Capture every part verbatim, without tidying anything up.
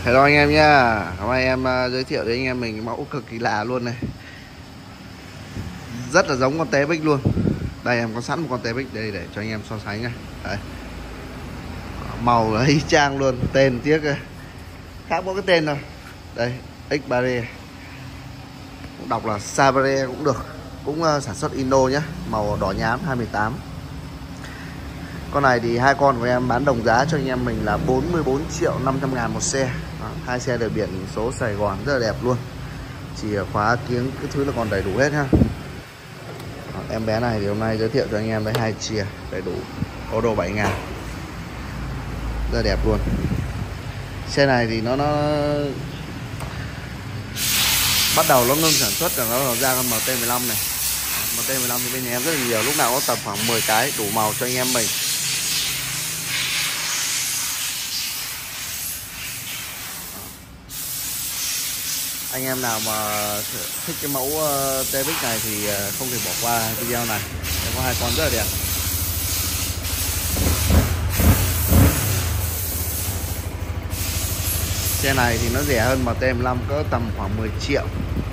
Hello anh em nhá. Hôm nay em uh, giới thiệu đến anh em mình cái mẫu cực kỳ lạ luôn này. Rất là giống con té bích luôn. Đây em có sẵn một con té bích đây để cho anh em so sánh này. Đấy. Màu là y chang luôn, tên tiếc khác mỗi cái tên thôi. Đây, X-Barrier. Cũng đọc là Sabare cũng được. Cũng uh, sản xuất Indo nhá, màu đỏ nhám hai mươi tám. Con này thì hai con của em bán đồng giá cho anh em mình là bốn mươi bốn triệu năm trăm ngàn một xe. Đó, hai xe đều biển số Sài Gòn rất là đẹp luôn. Chỉ khóa kiếng cái thứ là còn đầy đủ hết ha. Đó, em bé này thì hôm nay giới thiệu cho anh em với hai chìa đầy đủ, ô đồ bảy ngàn. Rất là đẹp luôn. Xe này thì nó nó bắt đầu nó ngưng sản xuất là nó ra con em tê mười lăm này. em tê mười lăm thì bên nhà em rất là nhiều, lúc nào có tầm khoảng mười cái đủ màu cho anh em mình. Anh em nào mà thích cái mẫu tê bích này thì không thể bỏ qua video này. Em có hai con rất là đẹp. Xe này thì nó rẻ hơn em tê mười lăm có tầm khoảng mười triệu.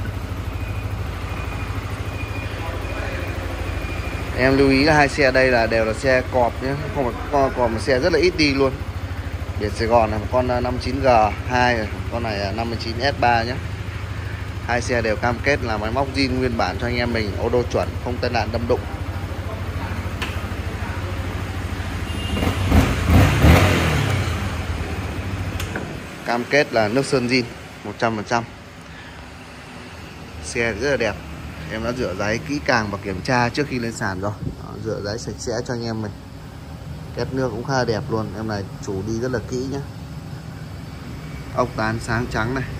Em lưu ý là hai xe đây là đều là xe cọp nhé, không phải con cọp mà xe rất là ít đi luôn. Biển Sài Gòn là một con năm mươi chín G hai, con này là năm mươi chín S ba nhé. Hai xe đều cam kết là máy móc zin nguyên bản cho anh em mình, ô tô chuẩn, không tai nạn đâm đụng. Cam kết là nước sơn zin một trăm phần trăm. Xe rất là đẹp. Em đã rửa ráy kỹ càng và kiểm tra trước khi lên sàn rồi. Đó, rửa ráy sạch sẽ cho anh em mình. Két nước cũng khá là đẹp luôn. Em này chủ đi rất là kỹ nhé. Ốc tán sáng trắng này.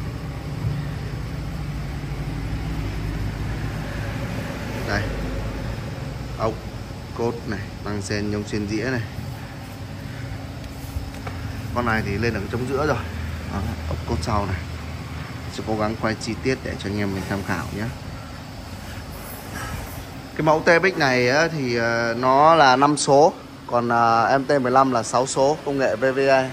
Đây, ốc cốt này, tăng sen nhông trên dĩa này. Con này thì lên được chống giữa rồi. Đó, ốc cốt sau này. Sẽ cố gắng quay chi tiết để cho anh em mình tham khảo nhé. Cái mẫu tê bích này á, thì nó là năm số, còn em tê mười lăm là sáu số, công nghệ vê vê a.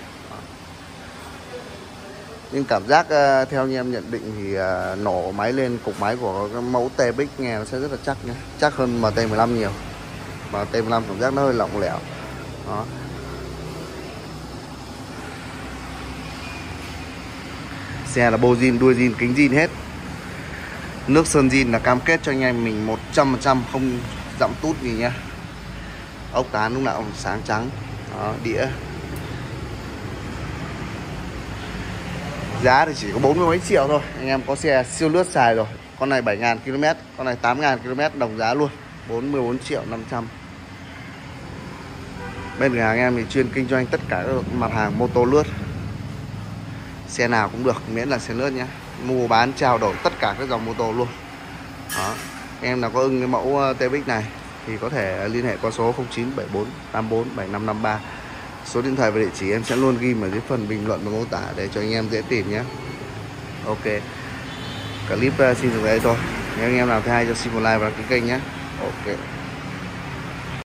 Nhưng cảm giác theo như em nhận định thì nổ máy lên cục máy của cái mẫu tê bích nghe nó sẽ rất là chắc nhé, chắc hơn em tê mười lăm nhiều. Mà em tê mười lăm cảm giác nó hơi lỏng lẻo. Đó. Xe là bô zin, đuôi zin, kính zin hết. Nước sơn zin là cam kết cho anh em mình một trăm phần trăm không dặm tút gì nhá. Ốc tán lúc nào cũng sáng trắng. Đó, đĩa. Giá thì chỉ có bốn mươi mấy triệu thôi. Anh em có xe siêu lướt xài rồi. Con này bảy ngàn ki lô mét, con này tám ngàn ki lô mét đồng giá luôn, bốn mươi bốn triệu năm trăm. Bên cửa hàng em thì chuyên kinh doanh tất cả các mặt hàng mô tô lướt. Xe nào cũng được, miễn là xe lướt nhé. Mua bán trao đổi tất cả các dòng mô tô luôn. Đó. Em nào có ưng cái mẫu tê bích này thì có thể liên hệ qua số không chín bảy bốn tám bốn bảy năm năm ba. Số điện thoại và địa chỉ em sẽ luôn ghi ở dưới phần bình luận và mô tả để cho anh em dễ tìm nhé. Ok, clip xin dừng đây thôi. Nếu anh em nào thấy hay cho xin một like và đăng ký kênh nhé. Ok.